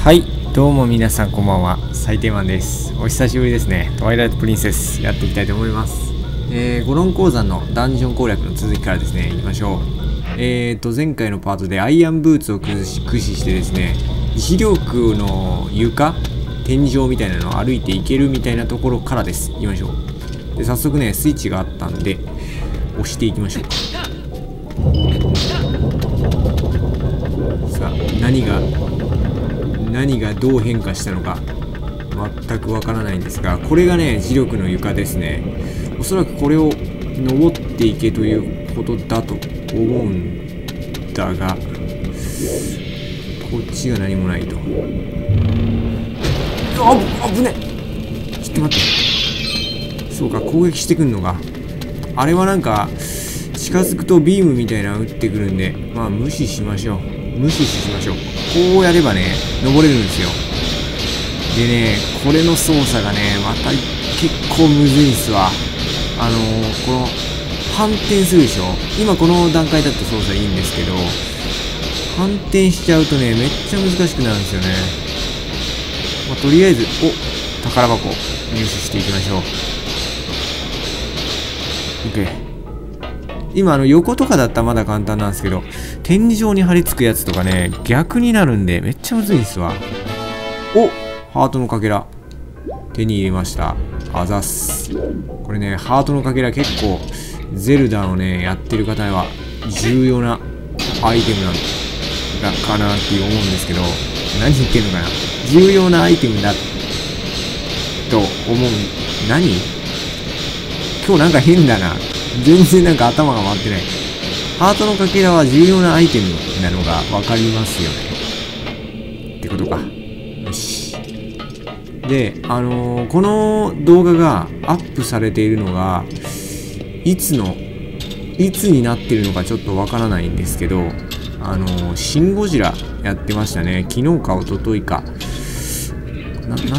はい、どうも皆さんこんばんは、サイテンマンです。お久しぶりですね。トワイライトプリンセスやっていきたいと思います。ゴロン鉱山のダンジョン攻略の続きからですね、いきましょう。前回のパートでアイアンブーツを駆使してですね、磁力の床天井みたいなのを歩いていけるみたいなところからです。行きましょう。で、早速ね、スイッチがあったんで、押していきましょうか。さあ、何がどう変化したのか全くわからないんですが、これがね、磁力の床ですね。おそらくこれを登っていけということだと思うんだが、こっちが何もないと。危ねえ。ちょっと待って。そうか、攻撃してくんのか。あれはなんか近づくとビームみたいなの撃ってくるんで、まあ無視しましょう。こうやればね、登れるんですよ。でね、これの操作がね、また結構むずいっすわ。この反転するでしょ。今この段階だと操作いいんですけど、反転しちゃうとね、めっちゃ難しくなるんですよね。まあ、とりあえず宝箱入手していきましょう。 OK。 今横とかだったらまだ簡単なんですけど、天井に張り付くやつとかね、逆になるんでめっちゃむずいんですわ。ハートのかけら手に入れました。あざっす。これね、ハートのかけら結構ゼルダをねやってる方は重要なアイテムなのかなって思うんですけど、何言ってんのかな。重要なアイテムだと思う。今日なんか変だな。全然なんか頭が回ってない。ハートのかけらは重要なアイテムなのが分かりますよね。ってことか。よし。で、この動画がアップされているのが、いつになってるのかちょっと分からないんですけど、シン・ゴジラやってましたね。昨日か一昨日か。なんだ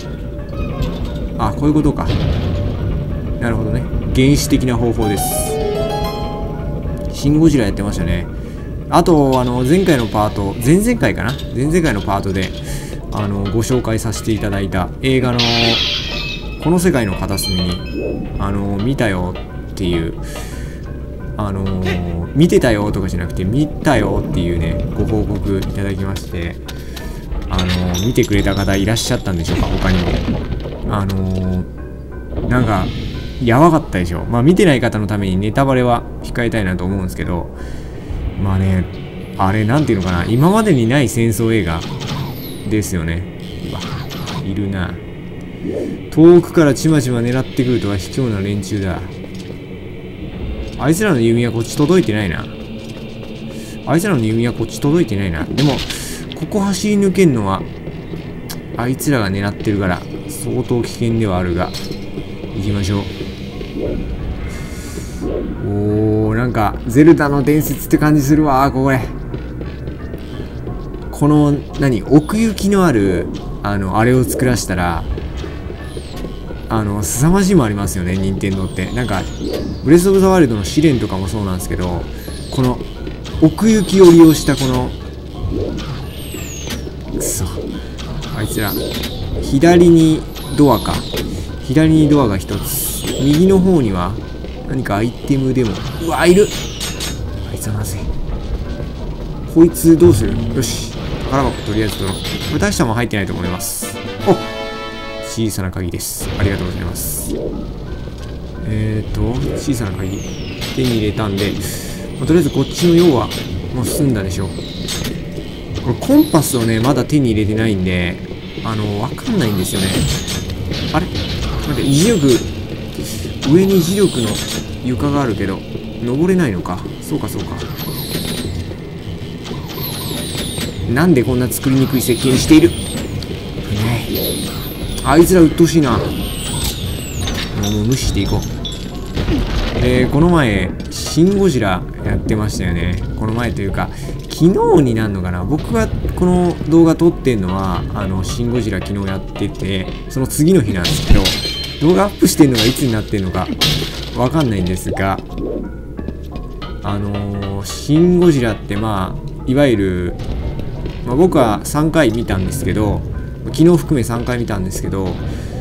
こういうことか。なるほどね。原始的な方法です。シン・ゴジラやってましたね。あと、前回のパート、前々回のパートで、ご紹介させていただいた映画の、この世界の片隅に、見たよっていう、見てたよとかじゃなくて、見たよっていうね、ご報告いただきまして、見てくれた方いらっしゃったんでしょうか、他にも。なんか、やばかったでしょ。まあ見てない方のためにネタバレは控えたいなと思うんですけど、まあね、あれなんていうのかな、今までにない戦争映画ですよね。うわ、いるな。遠くからちまちま狙ってくるとは卑怯な連中だ。あいつらの弓はこっち届いてないな。でも、ここ走り抜けんのは、あいつらが狙ってるから、相当危険ではあるが、行きましょう。なんかゼルダの伝説って感じするわ。これこの奥行きのあるあれを作らせたら凄まじいもありますよね、任天堂って。なんかブレスオブザワイルドの試練とかもそうなんですけど、この奥行きを利用したこのあいつら左にドアが一つ、右の方には何かアイテムでも、うわ、いる。あいつはまずい。こいつどうする。よし、宝箱とりあえず取ろう。これ大したもん入ってないと思います。小さな鍵です。ありがとうございます。小さな鍵手に入れたんで、とりあえずこっちの用はもう済んだでしょう。これコンパスをねまだ手に入れてないんでわかんないんですよね。あれ待って、上に磁力の床があるけど登れないのか。そうか。なんでこんな作りにくい設計にしている。あいつら鬱陶しいな。もう無視していこう。この前シン・ゴジラやってましたよね。この前というか昨日になるのかな。僕がこの動画撮ってんのはシン・ゴジラ昨日やってて、その次の日なんですけど、動画アップしてんのがいつになってんのかわかんないんですが、シン・ゴジラっていわゆるまあ、僕は3回見たんですけど、昨日含め3回見たんですけど、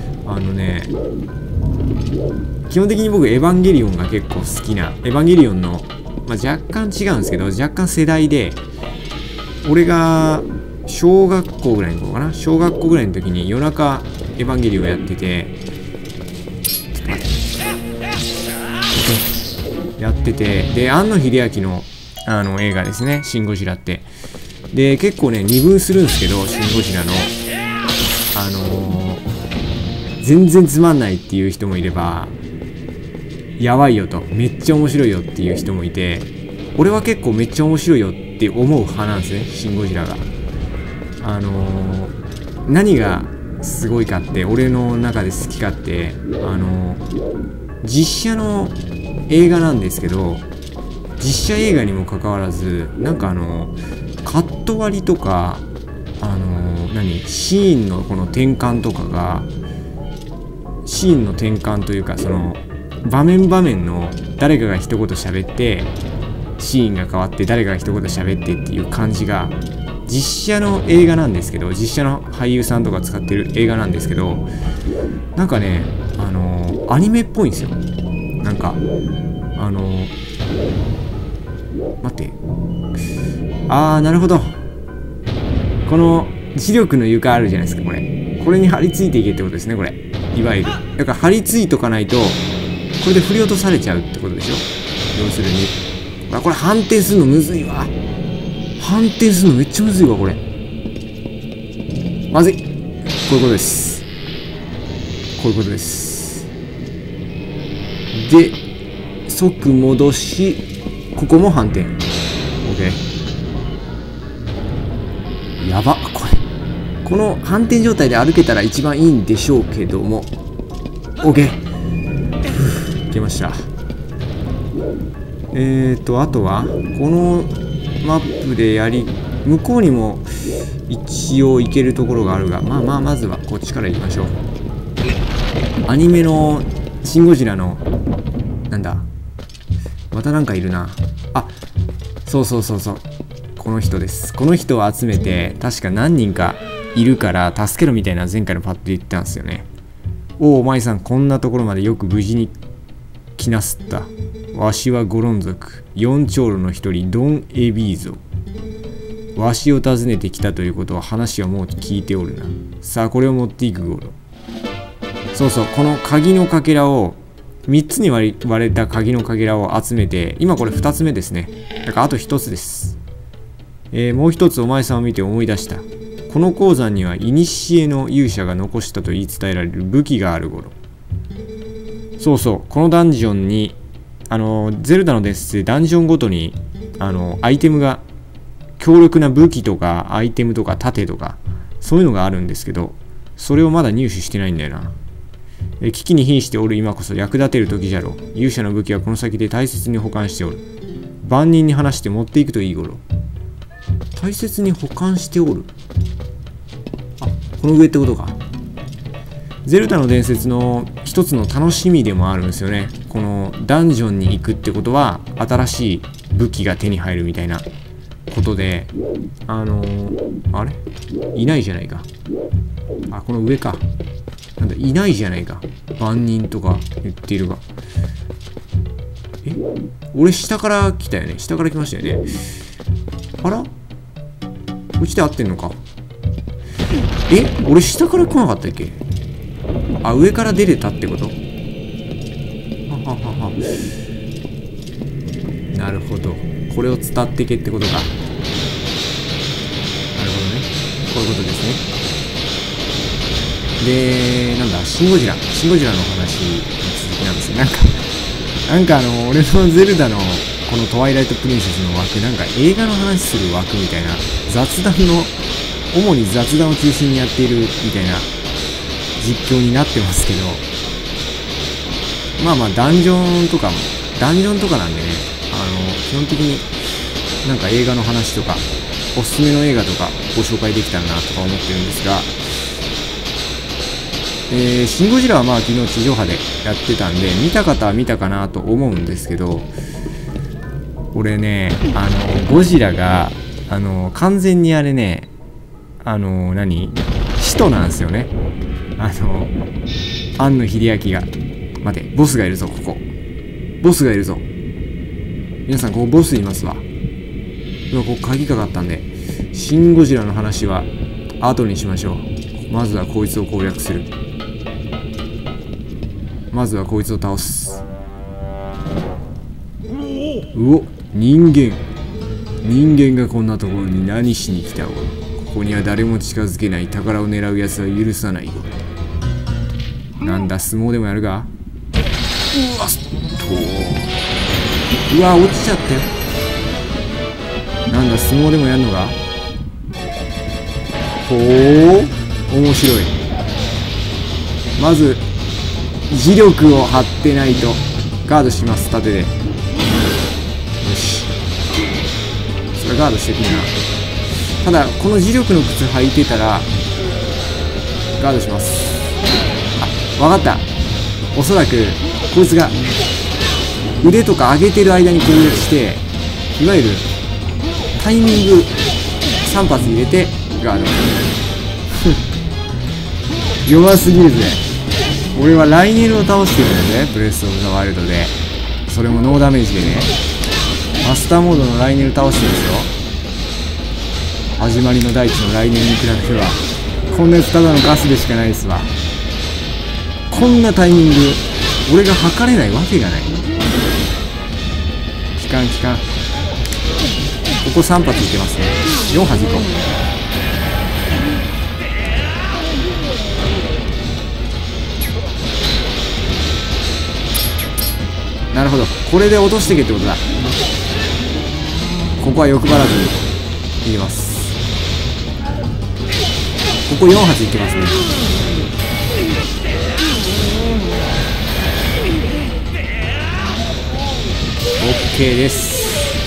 基本的に僕エヴァンゲリオンが結構好きな、エヴァンゲリオンの、まあ、若干違うんですけど、若干世代で、俺が小学校ぐらいの頃かな、小学校ぐらいの時に夜中エヴァンゲリオンやってて、ちょっと待って、やってて、で、庵野秀明の映画ですね、シン・ゴジラって。で、結構ね、二分するんですけど、シン・ゴジラの、全然つまんないっていう人もいれば、やばいよと、めっちゃ面白いよっていう人もいて、俺は結構めっちゃ面白いよって思う派なんですね、シン・ゴジラが。何がすごいかって、俺の中で好きかって、実写の映画なんですけど、実写映画にもかかわらず、なんかカット割りとか、シーンのこの転換とかが、シーンの転換というか、その場面場面の誰かが一言喋ってシーンが変わって誰かが一言喋ってっていう感じが実写の映画なんですけど、実写の俳優さんとか使ってる映画なんですけど、なんかねアニメっぽいんですよ。なんか待って、なるほど、この磁力の床あるじゃないですか、これに張り付いていけってことですね。これいわゆるだから張り付いとかないとこれで振り落とされちゃうってことでしょ、要するに。これ反転するのむずいわ。反転するのめっちゃむずいわ、これまずい。こういうことです、こういうことです。で即戻し、ここも反転。 OK、 やば、この反転状態で歩けたら一番いいんでしょうけども、 OK、 いけました。あとはこのマップで向こうにも一応行けるところがあるが、まずはこっちから行きましょう。アニメのシン・ゴジラのなんだ、またなんかいるな。そう、この人です。この人を集めて確か何人かいるから助けろみたいな前回のパッドで言ったんですよね。お前さん、こんなところまでよく無事に来なすった。わしはゴロン族四長老の一人ドン・エビーゾ。わしを訪ねてきたということは話はもう聞いておるな。さあこれを持っていくゴロ。そう、この鍵のかけらを3つに割れた鍵のかけらを集めて、今これ2つ目ですね。だからあと1つです。もう一つお前さんを見て思い出した。この鉱山には古の勇者が残したと言い伝えられる武器があるゴロ。そう、このダンジョンにゼルダの伝説でダンジョンごとにアイテムが、強力な武器とかアイテムとか盾とかそういうのがあるんですけど、それをまだ入手してないんだよな。危機に瀕しておる今こそ役立てる時じゃろう。勇者の武器はこの先で大切に保管しておる。万人に話して持っていくといいゴロ。大切に保管しておる。この上ってことか。ゼルダの伝説の一つの楽しみでもあるんですよね。このダンジョンに行くってことは新しい武器が手に入るみたいなことで、あれいないじゃないか。この上か。なんだ、いないじゃないか。万人とか言っているが。俺下から来たよね。下から来ましたよね。あら、うちで合ってんのか。俺下から来なかったっけ。上から出れたってこと。なるほど、これを伝ってけってことか。なるほどね、こういうことですね。で、なんだ、シン・ゴジラの話の続きなんですよ。なんか俺のゼルダのこのトワイライトプリンセスの枠、なんか映画の話する枠みたいな、主に雑談を中心にやっているみたいな実況になってますけど、ダンジョンとかなんでね、基本的になんか映画の話とかおすすめの映画とかご紹介できたらなとか思ってるんですが、シン・ゴジラは昨日地上波でやってたんで、見た方は見たかなと思うんですけど、俺ね、ゴジラが完全にあれね、 使徒なんですよね。庵野秀明が。待て、ボスがいるぞ、ここ。ボスがいるぞ。皆さん、ここボスいますわ。今、ここ鍵かかったんで、シン・ゴジラの話は後にしましょう。まずはこいつを攻略する。まずはこいつを倒す。うお、人間がこんなところに何しに来たの？ここには誰も近づけない。宝を狙う奴は許さないよ。なんだ、相撲でもやるか？うわ、落ちちゃったよ。なんだ、相撲でもやんのか？ほう、面白い。まず磁力を張ってないと。ガードします、盾で。よし、それガードしてくるな。ただこの磁力の靴履いてたらガードします。あ、わかった。おそらくこいつが腕とか上げてる間に攻撃して、いわゆるタイミング3発入れてガード。弱すぎるぜ。俺はライネルを倒してるんだね、ブレス・オブ・ザ・ワイルドで。それもノーダメージでね。マスターモードのライネル倒してるんですよ。始まりの大地のライネルに比べてはこんなやつただのガスでしかないですわ。こんなタイミング俺が測れないわけがない。効かん。ここ3発いけますね。4発いこう。なるほど、これで落としてけってことだ。ここは欲張らずにいきます。ここ4発いけますね。OK です。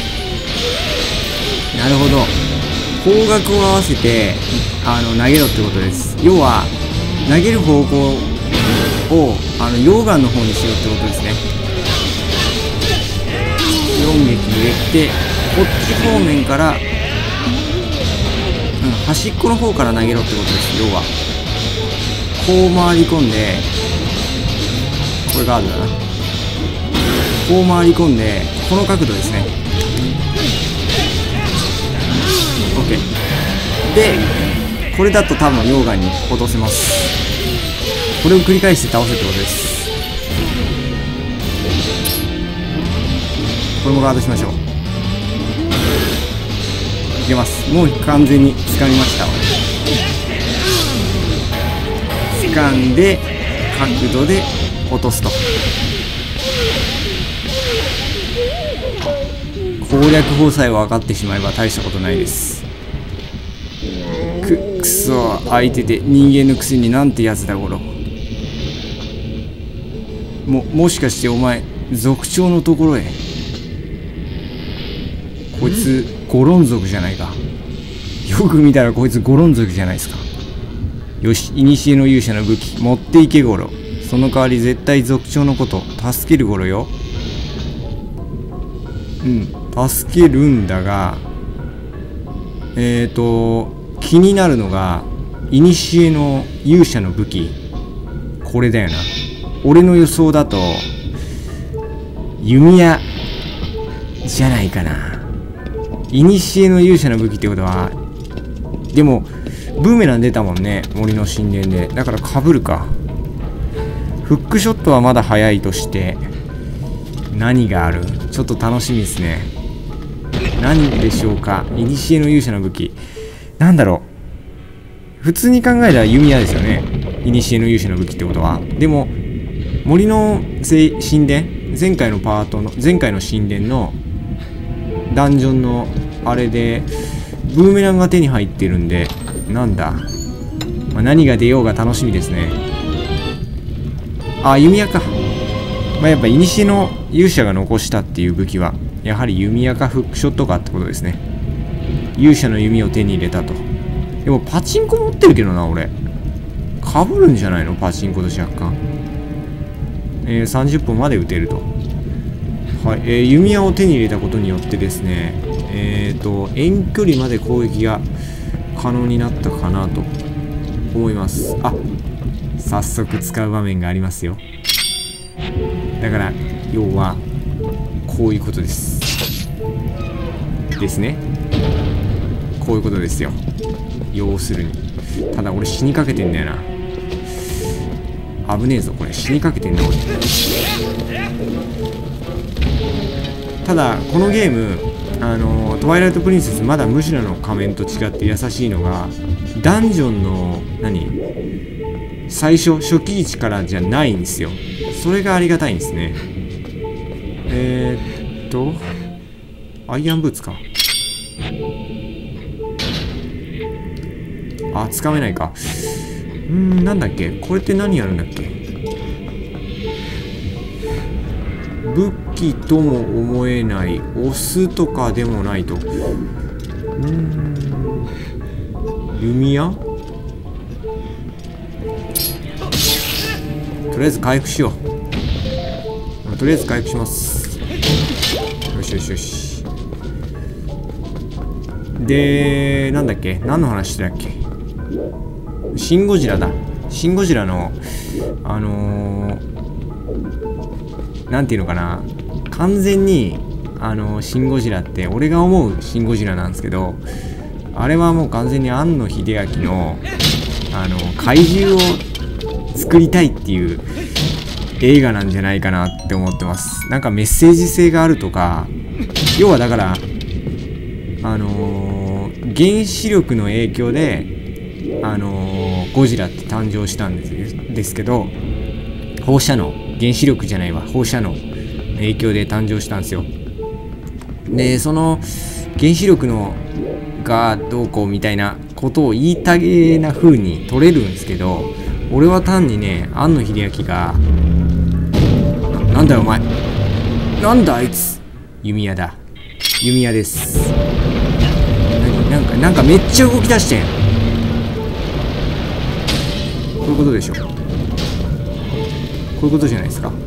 なるほど、方角を合わせて投げろってことです。要は投げる方向を溶岩の方にしろってことですね。4撃入れて、こっち方面から、端っこの方から投げろってことです。要はこう回り込んで、これガードだな。こう回り込んで、この角度ですね。 OK で、これだと多分溶岩に落とせます。これを繰り返して倒せってことです。これもガードしましょう。いけます。もう完全に掴みました。掴んで角度で落とすと。攻略法さえ分かってしまえば大したことないです。くそ、相手で人間のくせになんてやつだころ。もしかしてお前族長のところへ。こいつゴロン族じゃないか。よく見たらこいつゴロン族じゃないですか。よし、古の勇者の武器持っていけゴロ。その代わり絶対族長のこと助けるゴロよ。助けるんだが、気になるのが古の勇者の武器、これだよな。俺の予想だと弓矢じゃないかな。古の勇者の武器ってことは、でもブーメラン出たもんね、森の神殿で。だから被るか。フックショットはまだ早いとして、何がある？ちょっと楽しみですね。何でしょうか。古の勇者の武器なんだろう。普通に考えたら弓矢ですよね、古の勇者の武器ってことは。でも森の神殿、前回の神殿のダンジョンのあれでブーメランが手に入ってるんで、なんだ、何が出ようが楽しみですね。あ、弓矢か。やっぱ古の勇者が残したっていう武器はやはり弓矢かフックショットかってことですね。勇者の弓を手に入れたと。でもパチンコ持ってるけどな、俺。かぶるんじゃないの、パチンコと若干。30分まで撃てると。はい、弓矢を手に入れたことによってですね、遠距離まで攻撃が可能になったかなと思います。あ、早速使う場面がありますよ。だから要はこういうことですね。こういうことですよ、要するに。ただ俺死にかけてんだよな。危ねえぞこれ、死にかけてんだ俺。ただこのゲームトワイライトプリンセスまだムシュラの仮面と違って優しいのが、ダンジョンの最初初期位置からじゃないんですよ。それがありがたいんですね。アイアンブーツか。あ、つかめないか。なんだっけこれって何やるんだっけ。武器とも思えない、押すとかでもないと。弓矢、とりあえず回復しよう。とりあえず回復します。よしよしよし。で、なんだっけ、何の話してたっけ。シン・ゴジラだ。シン・ゴジラのなんていうのかな、完全にシン・ゴジラって俺が思うシン・ゴジラなんですけど、あれはもう完全に庵野秀明の怪獣を作りたいっていう映画なんじゃないかなって思ってます。なんかメッセージ性があるとか、要はだから原子力の影響でゴジラって誕生したんですけど、放射能、原子力じゃないわ、放射能影響で誕生したんですよ。で、その原子力のがどうこうみたいなことを言いたげな風に取れるんですけど、俺は単にね、庵野秀明がなんだよお前、なんだあいつ、弓矢だ、弓矢です。なんかめっちゃ動き出してん。こういうことでしょ。こういうことじゃないですか。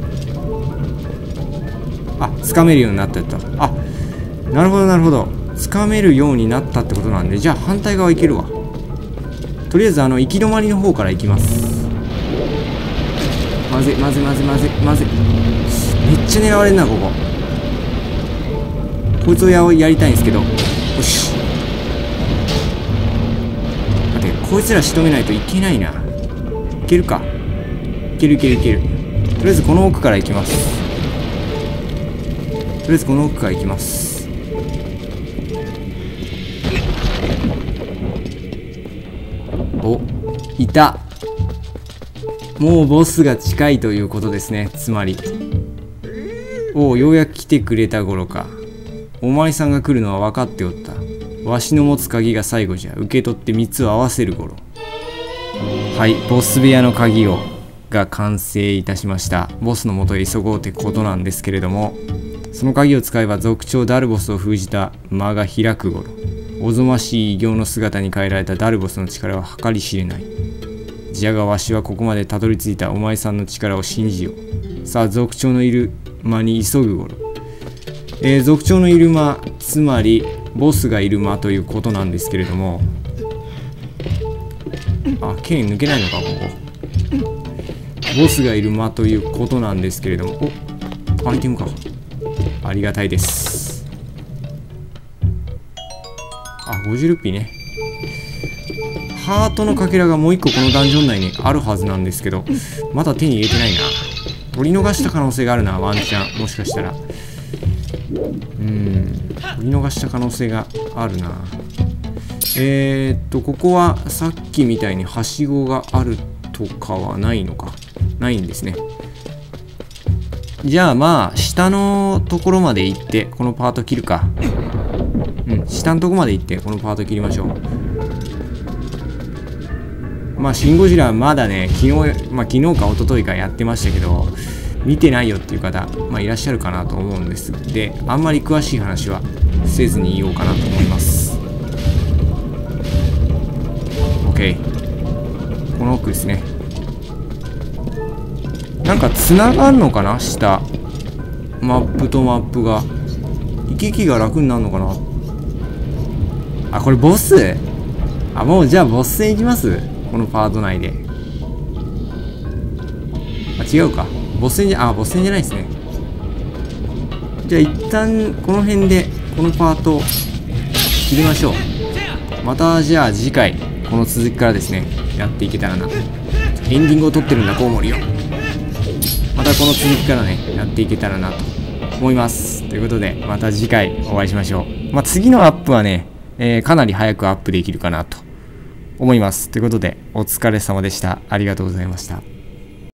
あ、掴めるようになったと。あ、なるほどなるほど。掴めるようになったってことなんで、じゃあ反対側行けるわ。とりあえず行き止まりの方から行きます。まずいまずいまずいまずいまずい。めっちゃ狙われるなここ。こいつをやりたいんですけど。よし。待って、こいつら仕留めないといけないな。いけるか。いけるいけるいける。とりあえずこの奥から行きます。とりあえずこの奥から行きます。お、いた。もうボスが近いということですね。つまり。おお、ようやく来てくれた頃か。お前さんが来るのは分かっておった。わしの持つ鍵が最後じゃ。受け取って3つを合わせる頃。はい、ボス部屋の鍵が完成いたしました。ボスの元へ急ごうってことなんですけれども、その鍵を使えば族長ダルボスを封じた間が開く頃、おぞましい異形の姿に変えられたダルボスの力は計り知れない。じゃがわしはここまでたどり着いたお前さんの力を信じよう。さあ、族長のいる間に急ぐ頃。族長のいる間、つまりボスがいる間ということなんですけれども、あ、剣抜けないのかここ。ボスがいる間ということなんですけれども、お、アイテムか。ありがたいです。あ、50ルピーね。ハートのかけらがもう一個このダンジョン内にあるはずなんですけど、まだ手に入れてないな。取り逃した可能性があるな、ワンチャン。もしかしたら。取り逃した可能性があるな。ここはさっきみたいにはしごがあるとかはないのか。ないんですね。じゃあまあ、下のところまで行って、このパート切るか。下のところまで行って、このパート切りましょう。まあ、シン・ゴジラまだね、昨日か一昨日かやってましたけど、見てないよっていう方、いらっしゃるかなと思うんです。で、あんまり詳しい話はせずに言おうかなと思います。OK。この奥ですね。なんか繋がんのかな、下。マップとマップが。行き来が楽になるのかな。あ、これボス？ あ、もうじゃあボス戦いきます？このパート内で。あ、違うか。ボス戦じゃないですね。じゃあ一旦この辺でこのパート切りましょう。またじゃあ次回この続きからですね、やっていけたらな。エンディングを撮ってるんだ、コウモリよ。またこの続きからね、やっていけたらなと思います。ということで、また次回お会いしましょう。次のアップはね、かなり早くアップできるかなと思います。ということで、お疲れ様でした。ありがとうございました。